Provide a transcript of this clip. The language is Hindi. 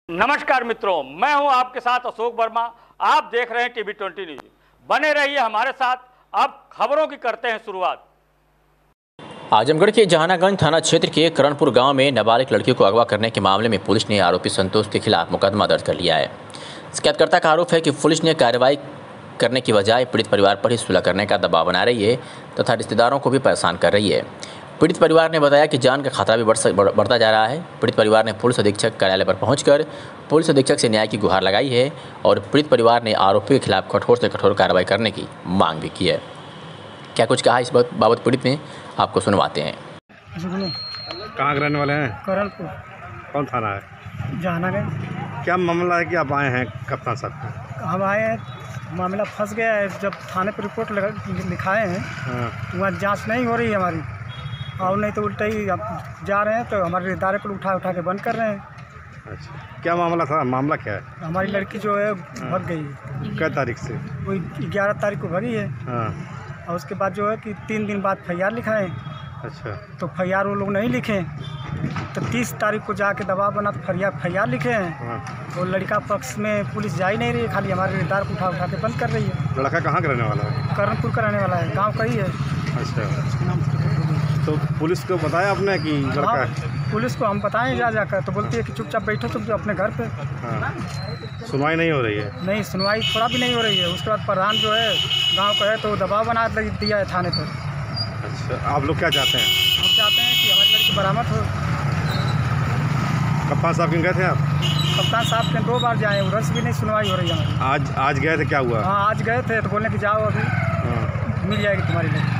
नमस्कार मित्रों, मैं हूं आपके साथ अशोक वर्मा। आप देख रहे हैं टीवी 20 न्यूज। बने रहिए हमारे साथ। अब खबरों की करते हैं शुरुआत। आजमगढ़ के जहानागंज थाना क्षेत्र के करणपुर गांव में नाबालिग लड़की को अगवा करने के मामले में पुलिस ने आरोपी संतोष के खिलाफ मुकदमा दर्ज कर लिया है। शिकायतकर्ता का आरोप है कि पुलिस ने कार्रवाई करने की बजाय पीड़ित परिवार पर ही सुलह करने का दबाव बना रही है तथा रिश्तेदारों को भी परेशान कर रही है। पीड़ित परिवार ने बताया कि जान का खतरा भी बढ़ता जा रहा है। पीड़ित परिवार ने पुलिस अधीक्षक कार्यालय पर पहुंचकर पुलिस अधीक्षक से न्याय की गुहार लगाई है और पीड़ित परिवार ने आरोपी के खिलाफ कठोर से कठोर कार्रवाई करने की मांग भी की है। क्या कुछ कहा इस बाबत पीड़ित ने, आपको सुनवाते हैं। कहाँ के रहने वाले हैं? करणपुर। कौन थाना है? जहानागंज। क्या मामला है कि आप आए हैं कप्तान साहब? हम आए हैं, मामला फंस गया है। जब थाने पर रिपोर्ट लिखाए हैं तो वहाँ जांच नहीं हो रही है हमारी, और नहीं तो उल्टा ही आप जा रहे हैं तो हमारे इदारे पर उठा के बंद कर रहे हैं। अच्छा, क्या मामला था? मामला क्या है? हमारी लड़की जो है भाग गई है। क्या तारीख से? वही 11 तारीख को भागी है। हाँ। और उसके बाद जो है कि 3 दिन बाद FIR लिखाएँ। अच्छा। तो FIR वो लोग नहीं लिखे, तो 30 तारीख को जाके दबाव बना तो FIR लिखे हैं। हाँ। तो लड़का पक्ष में पुलिस जा ही नहीं रही है, खाली हमारे इदारे को उठा के बंद कर रही है। लड़का कहाँ का रहने वाला है? करणपुर का रहने वाला है, गाँव का ही है। अच्छा, तो पुलिस को बताया आपने कि लड़का है? पुलिस को हम बताएं जाकर, तो बोलती है कि चुपचाप बैठो तुम अपने घर पे। हाँ। सुनवाई नहीं हो रही है? नहीं, सुनवाई थोड़ा भी नहीं हो रही है। उसके बाद प्रधान जो है गांव का है तो दबाव बना दिया है थाने पर। अच्छा, आप लोग क्या चाहते हैं? हम चाहते हैं कि हमारी लड़की बरामद हो। कप्तान साहब के गए थे आप? कप्तान साहब के 2 बार जाए, उधर से भी नहीं सुनवाई हो रही है हमारी। आज गए थे, क्या हुआ? हाँ, आज गए थे तो बोलने कि जाओ अभी मिल जाएगी तुम्हारी लड़की।